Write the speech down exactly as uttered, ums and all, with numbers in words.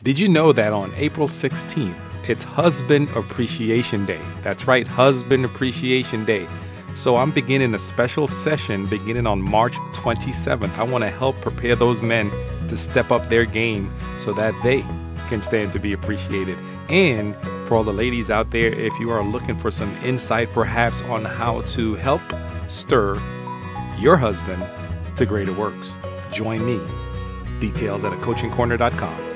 Did you know that on April sixteenth, it's Husband Appreciation Day? That's right, Husband Appreciation Day. So I'm beginning a special session beginning on March twenty-seventh. I want to help prepare those men to step up their game so that they can stand to be appreciated. And for all the ladies out there, if you are looking for some insight perhaps on how to help stir your husband to greater works, join me. Details at a coaching corner dot com.